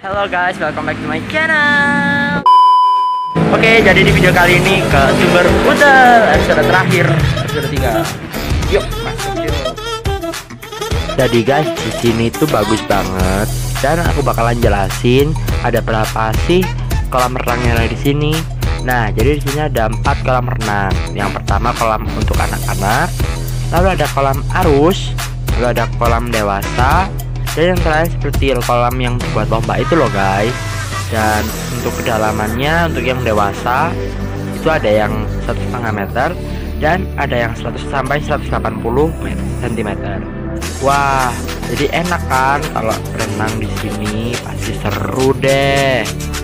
Halo guys, welcome back to my channel. Oke, jadi di video kali ini ke sumber udel episode terakhir, episode 3. Yuk, masuk yuk. Jadi guys, di sini tuh bagus banget dan aku bakalan jelasin ada berapa sih kolam renang yang ada di sini. Nah, jadi di sini ada 4 kolam renang. Yang pertama kolam untuk anak-anak, lalu ada kolam arus, lalu ada kolam dewasa, dan yang terakhir seperti kolam yang buat lomba itu loh guys. Dan untuk kedalamannya untuk yang dewasa itu ada yang 1,5 meter dan ada yang 100 sampai 180 cm. Wah, jadi enak kan kalau berenang di sini, pasti seru deh.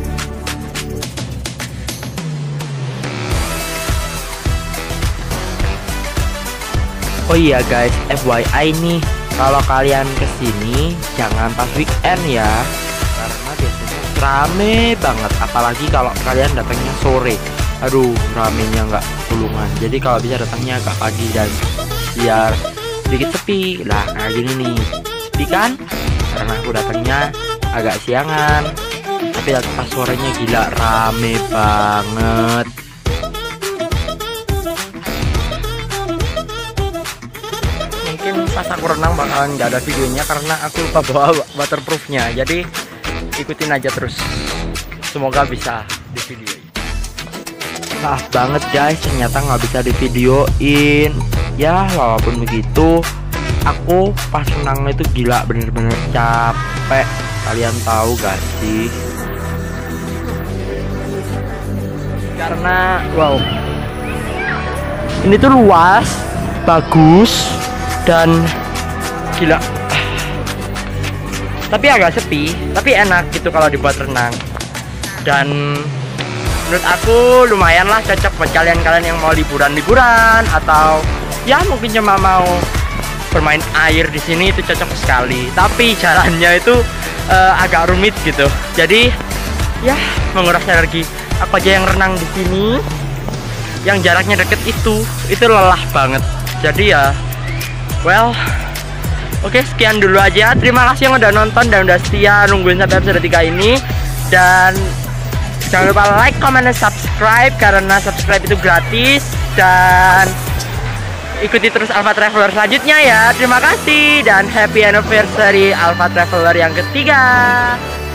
Oh iya guys, FYI nih, kalau kalian kesini jangan pas weekend ya, karena biasanya rame banget. Apalagi kalau kalian datangnya sore, aduh ramenya nggak pulungan. Jadi kalau bisa datangnya agak pagi dan biar sedikit sepi. Lah kayak gini nih, sepi kan? Karena aku datangnya agak siangan. Tapi pas sorenya gila rame banget. Pas aku renang bakalan nggak ada videonya karena aku lupa bawa waterproofnya, jadi ikutin aja terus, semoga bisa di videoin. Maaf banget guys, ternyata nggak bisa di videoin ya. Walaupun begitu aku pas renang itu gila, bener-bener capek. Kalian tahu gak sih? Karena wow, ini tuh luas, bagus, dan gila, tapi agak sepi, tapi enak gitu kalau dibuat renang. Dan menurut aku lumayan lah cocok buat kalian-kalian yang mau liburan-liburan atau ya mungkin cuma mau bermain air di sini, itu cocok sekali. Tapi jalannya itu agak rumit gitu, jadi ya menguras energi. Aku aja yang renang di sini yang jaraknya deket itu lelah banget. Jadi ya well, oke, sekian dulu aja. Terima kasih yang udah nonton dan udah setia nungguin sampai episode 3 ini. Dan jangan lupa like, comment, dan subscribe, karena subscribe itu gratis. Dan ikuti terus Alfa Traveler selanjutnya ya. Terima kasih dan happy anniversary Alfa Traveler yang ketiga.